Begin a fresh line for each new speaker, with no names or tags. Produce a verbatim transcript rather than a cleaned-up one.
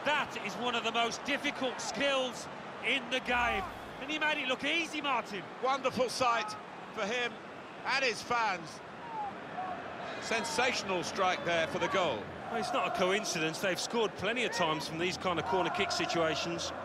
That is one of the most difficult skills in the game. And he made it look easy, Martin.
Wonderful sight for him and his fans. Sensational strike there for the goal.
Well, it's not a coincidence. They've scored plenty of times from these kind of corner kick situations.